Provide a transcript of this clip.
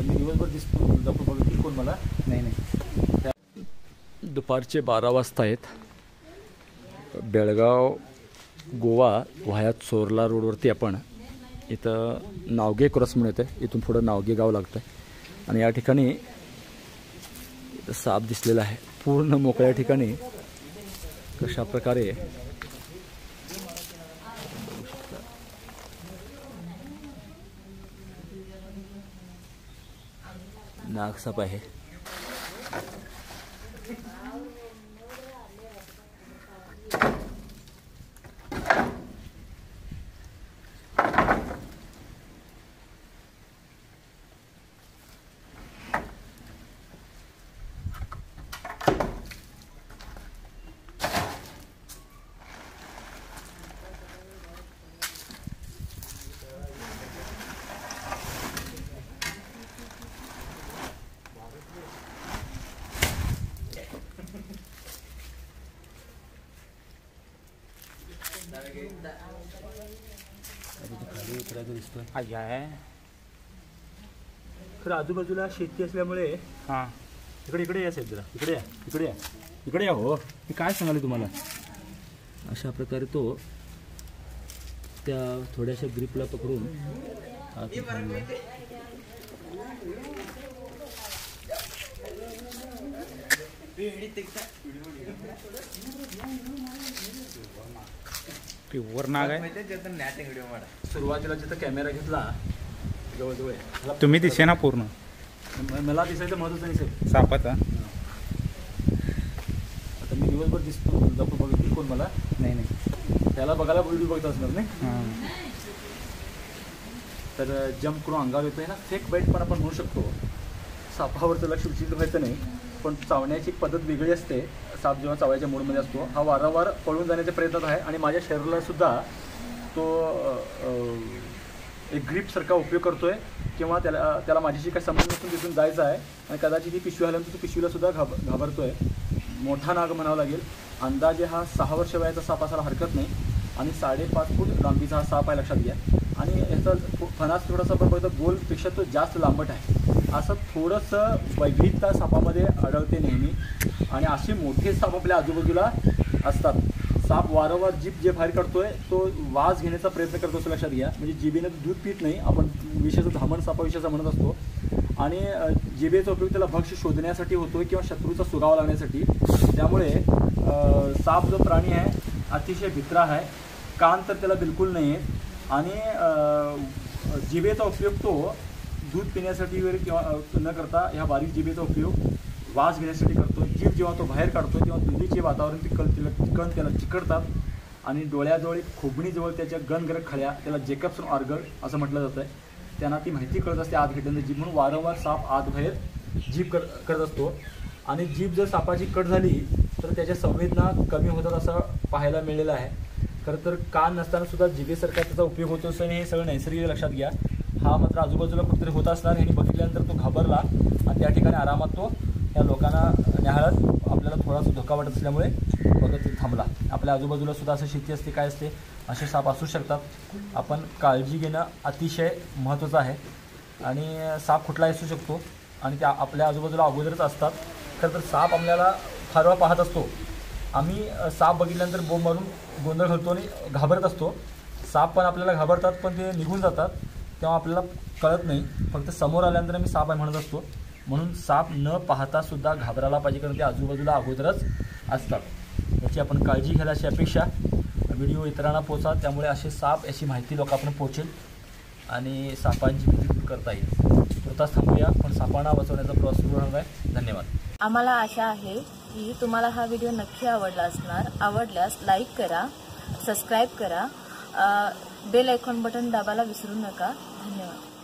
मी दिवसभर दिसतो बघितली कोण मला नाही. दुपारचे 12 वाजता आहेत. बेळगाव गोवा व्हाया चोरला रोडवरती आपण इथं नावगे क्रॉस म्हणून येतं. इथून पुढं नावगे गाव लागतं आणि या ठिकाणी साप दिसलेला आहे. पूर्ण मोकळ्या ठिकाणी कशा प्रकारे नागसाप आहे. खरं आजूबाजूला शेती असल्यामुळे इकडे या साहेब, जरा इकडे या हो. मी काय सांगाले तुम्हाला, अशा प्रकारे तो त्या थोड्याशा ग्रिपला पकडून प्युअर नाग आहे. सुरुवातीला जिथं कॅमेरा घेतला जवळजवळ तुम्ही दिसे ना पूर्ण, मला दिसायचं महत्वाचं नाही साहेब सापाचा. आता मी दिवसभर दिसतो बघितली कोण मला नाही. त्याला बघायला व्हिडिओ बघत असणार नाही. तर जम्प करून अंगावर येतोय ना, फेक बाईट पण आपण म्हणू शकतो. सापावरचं लक्ष विचित्र व्हायचं नाही, पण चावण्याची पद्धत वेगळी असते. साप जेव्हा चावायच्या मूडमध्ये असतो हा वारंवार पळून जाण्याच्या प्रयत्नात आहे आणि माझ्या शरीराला सुद्धा तो एक ग्रीपसारखा उपयोग करतोय किंवा त्याला माझ्याशी काही संबंध नसून तिथून जायचं आहे आणि कदाचित ही पिशवी आल्यानंतर तो पिशवीला सुद्धा घाबरतोय. मोठा नाग म्हणावा लागेल. अंदाजे हा 6 वर्ष वयाचा साप असायला हरकत नाही आणि 5.5 फूट लांबीचा हा साप आहे, लक्षात घ्या. आणि याचा फणास थोडासा आपण बघतो गोलपेक्षा तो जास्त लांबट आहे. असं थोडंसं वैविधता सापामध्ये आढळते नेहमी आणि असे मोठे साप आपल्या आजूबाजूला असतात. साप वारंवार जीभ जे बाहेर काढतोय तो वास घेण्याचा प्रयत्न करतो असं लक्षात घ्या. म्हणजे जिभेनं दूध पित नाही, आपण विशेषतः धामण सापाविषयीचा म्हणत असतो. आणि जिभेचा उपयोग त्याला भक्ष्य शोधण्यासाठी होतोय किंवा शत्रूचा सुगावा लागण्यासाठी. त्यामुळे साप जो प्राणी आहे अतिशय भित्रा आहे. कान तर त्याला बिलकुल नाही आहेत आणि जिभेचा उपयोग तो दूध पिण्यासाठी वगैरे किंवा न करता ह्या बारीक जिभेचा उपयोग वास घेण्यासाठी करतो. जीभ जेव्हा तो बाहेर काढतो तेव्हा दुधीचे वातावरण कण त्याला चिकटतात आणि डोळ्याजवळ खोबणीजवळ त्याच्या गणगरक खळ्या, त्याला जेकबसन ऑर्गल असं म्हटलं जातं आहे. त्यांना ती माहिती कळत असते आत घेतल्यानंतर जीभ, म्हणून वारंवार साप आत बाहेर जीभ करत असतो. आणि जीभ जर सापाची कट झाली तर त्याच्या संवेदना कमी होतात असं पाहायला मिळालेलं आहे. खरं तर कान नसताना सुद्धा जिभेसारखा त्याचा उपयोग होतो असं हे सगळं नैसर्गिक लक्षात घ्या. हा मात्र आजूबाजूला कुठेतरी होत असणार. ह्याने बघितल्यानंतर तो घाबरला आणि त्या ठिकाणी आरामात तो या लोकांना न्याहाळत आपल्याला थोडासा धोका वाटत असल्यामुळे बघत थांबला. आपल्या आजूबाजूला सुद्धा असं शेती असते, काय असते, असे साप असू शकतात. आपण काळजी घेणं अतिशय महत्त्वाचं आहे. आणि साप कुठलाही असू शकतो आणि त्या आपल्या आजूबाजूला अगोदरच असतात. खरं तर साप आपल्याला फार वेळा पाहत असतो. आम्ही साप बघितल्यानंतर बोंब मारून गोंधळ घालतो आणि घाबरत असतो. साप पण आपल्याला घाबरतात पण ते निघून जातात, तेव्हा आपल्याला कळत नाही. फक्त समोर आल्यानंतर आम्ही साप आहे म्हणत असतो. म्हणून साप न पाहता सुद्धा घाबरायला पाहिजे, कारण ते आजूबाजूला अगोदरच असतात. याची आपण काळजी घ्यायला अशी अपेक्षा. व्हिडिओ इतरांना पोचा, त्यामुळे असे साप याची माहिती लोकांपर्यंत पोहोचेल आणि सापांची भीती दूर करता येईल. तुर्तास थांबूया, पण सापांना वाचवण्याचा प्रवास सुरू राहणार आहे. धन्यवाद. आम्हाला आशा आहे की तुम्हाला हा व्हिडिओ नक्की आवडला असणार. आवडल्यास लाईक करा, सबस्क्राईब करा, बेल आयकॉन बटन दाबायला विसरू नका. धन्यवाद.